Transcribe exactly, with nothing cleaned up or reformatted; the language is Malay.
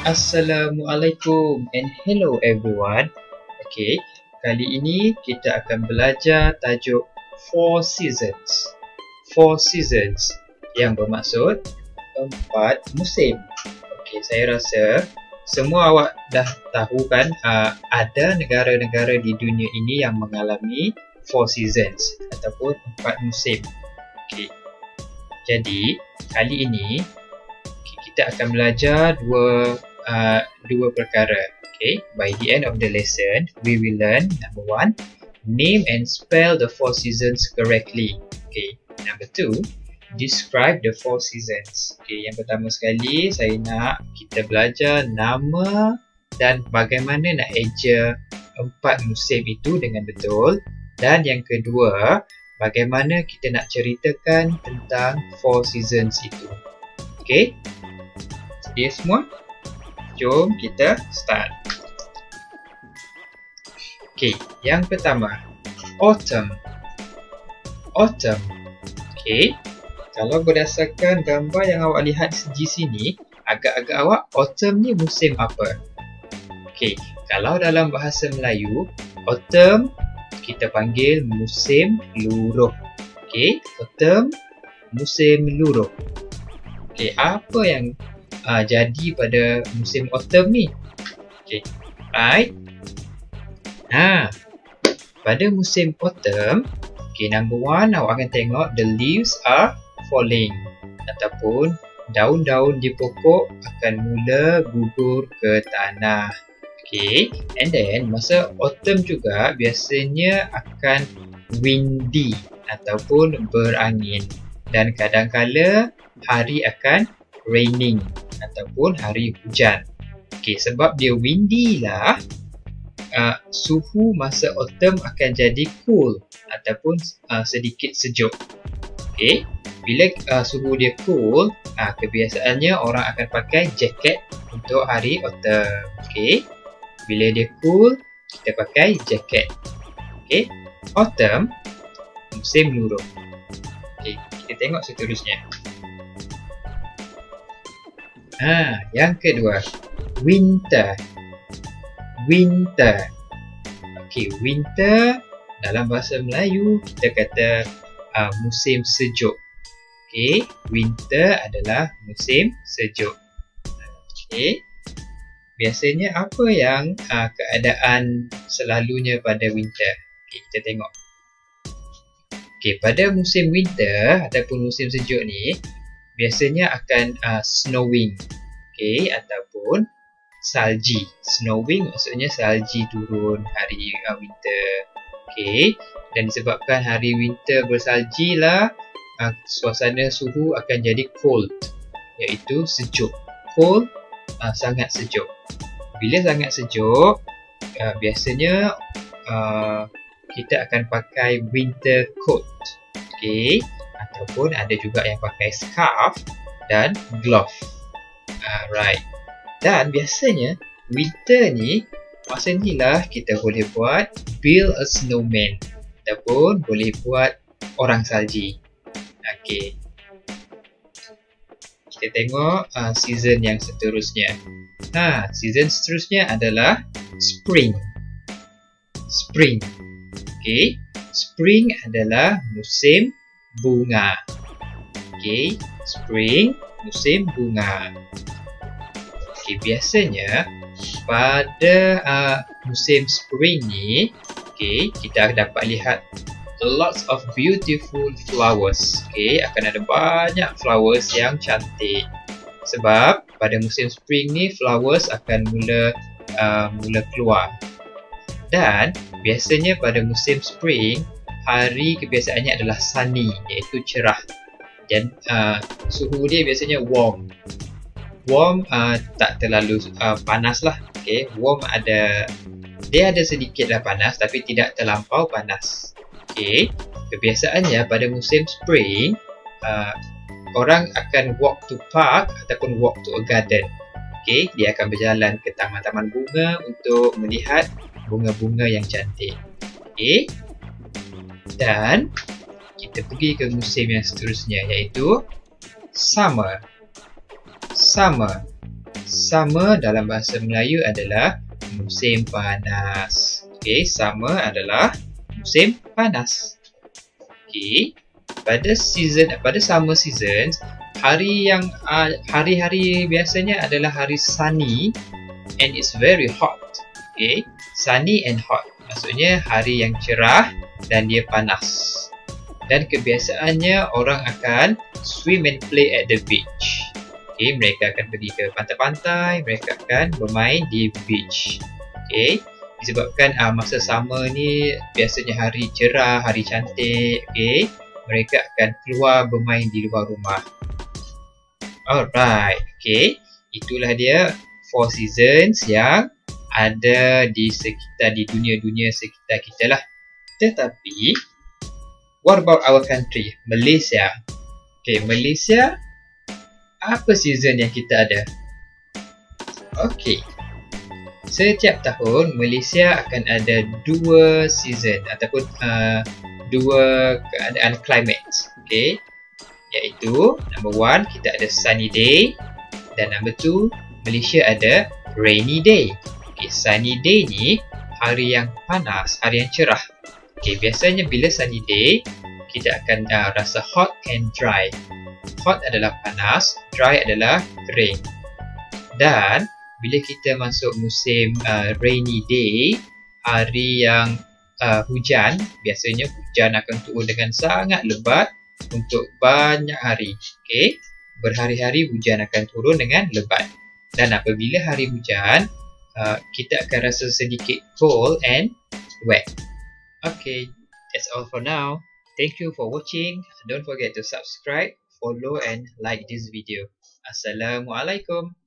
Assalamualaikum and hello everyone. Okay, kali ini kita akan belajar tajuk Four Seasons. Four Seasons yang bermaksud empat musim. Okay, saya rasa semua awak dah tahu kan, uh, ada negara-negara di dunia ini yang mengalami Four Seasons ataupun empat musim. Okay, jadi kali ini kita akan belajar dua Uh, dua perkara. Okay, by the end of the lesson, we will learn number one, name and spell the four seasons correctly. Okay, number two, describe the four seasons. Okay, yang pertama sekali saya nak kita belajar nama dan bagaimana nak eja empat musim itu dengan betul. Dan yang kedua, bagaimana kita nak ceritakan tentang four seasons itu. Okay, sedia semua? Jom kita start. Okay, yang pertama, autumn. Autumn. Okay, kalau berdasarkan gambar yang awak lihat di sini, agak-agak awak autumn ni musim apa? Okay, kalau dalam bahasa Melayu, autumn kita panggil musim luruh. Okay, autumn musim luruh. Okay, apa yang Uh, jadi pada musim autumn ni? Okay, right? Nah, pada musim autumn, okay, number one, awak akan tengok the leaves are falling, ataupun daun-daun di pokok akan mula gugur ke tanah. Okay, and then masa autumn juga biasanya akan windy ataupun berangin, dan kadang-kala hari akan raining ataupun hari hujan. Okay, sebab dia windy lah, uh, suhu masa autumn akan jadi cool ataupun uh, sedikit sejuk. Okay, bila uh, suhu dia cool, uh, kebiasaannya orang akan pakai jaket untuk hari autumn. Okay, bila dia cool, kita pakai jaket. Okay, autumn musim luruh. Okay, kita tengok seterusnya. Ha, yang kedua, winter. Winter. Okey, winter dalam bahasa Melayu kita kata uh, musim sejuk. Okey, winter adalah musim sejuk. Okey. Biasanya apa yang uh, keadaan selalunya pada winter? Okey, kita tengok. Okey, pada musim winter ataupun musim sejuk ni, biasanya akan uh, snowing, okay, ataupun salji. Snowing maksudnya salji turun hari uh, winter, okay. Dan disebabkan hari winter bersalji lah, uh, suasana suhu akan jadi cold, iaitu sejuk. Cold, uh, sangat sejuk. Bila sangat sejuk, uh, biasanya uh, kita akan pakai winter coat, okay. Ataupun ada juga yang pakai scarf dan glove. Alright. Dan biasanya winter ni, masa ni lah kita boleh buat build a snowman ataupun boleh buat orang salji. Okay, kita tengok uh, season yang seterusnya. Ha, season seterusnya adalah spring. Spring. Okay, spring adalah musim bunga. Okay, spring musim bunga. Okay, biasanya pada uh, musim spring ni, okay, kita dapat lihat lots of beautiful flowers. Okay, akan ada banyak flowers yang cantik. Sebab pada musim spring ni flowers akan mula uh, mula keluar. Dan biasanya pada musim spring, hari kebiasaannya adalah sunny, iaitu cerah. Dan uh, suhu dia biasanya warm. Warm uh, tak terlalu uh, panas lah. Okay, warm ada, dia ada sedikit lah panas tapi tidak terlampau panas. Okay, kebiasaannya pada musim spring, uh, orang akan walk to park ataupun walk to a garden. Okay, dia akan berjalan ke taman-taman bunga untuk melihat bunga-bunga yang cantik. Okay, dan kita pergi ke musim yang seterusnya, iaitu summer. Summer. summer dalam bahasa Melayu adalah musim panas. Okey, summer adalah musim panas. Okey, pada season pada summer season, hari yang uh, hari-hari biasanya adalah hari sunny and it's very hot. Okey, sunny and hot. Maksudnya hari yang cerah dan dia panas. Dan kebiasaannya orang akan swim and play at the beach. Okay, mereka akan pergi ke pantai-pantai, mereka akan bermain di beach. Okay, disebabkan uh, masa summer ni biasanya hari cerah, hari cantik. Okay, mereka akan keluar bermain di luar rumah. Alright, okay, itulah dia four seasons yang ada di sekitar di dunia-dunia sekitar kita lah. Tetapi what about our country, Malaysia? Okay, Malaysia, apa season yang kita ada? Okay, setiap tahun Malaysia akan ada dua season ataupun uh, dua keadaan climate. Okay, iaitu number one, kita ada sunny day, dan number two, Malaysia ada rainy day. Okay, sunny day ni hari yang panas, hari yang cerah. Okay, biasanya bila sunny day, kita akan uh, rasa hot and dry. Hot adalah panas, dry adalah kering. Dan bila kita masuk musim uh, rainy day, hari yang uh, hujan, biasanya hujan akan turun dengan sangat lebat untuk banyak hari. Okay, berhari-hari hujan akan turun dengan lebat. Dan apabila hari hujan, uh, kita akan rasa sedikit cold and wet. Okay, that's all for now. Thank you for watching. Don't forget to subscribe, follow and like this video. Assalamualaikum.